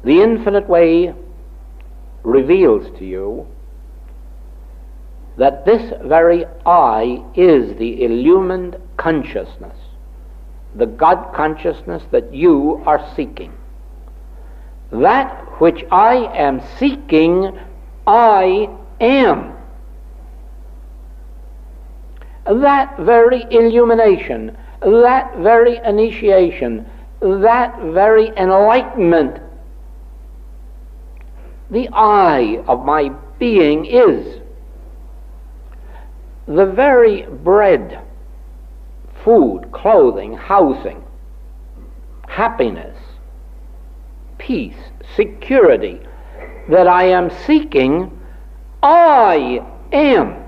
The infinite way reveals to you that this very I is the illumined consciousness, the God consciousness that you are seeking. That which I am seeking, I am. That very illumination, that very initiation, that very enlightenment, the I of my being is. The very bread, food, clothing, housing, happiness, peace, security that I am seeking, I am.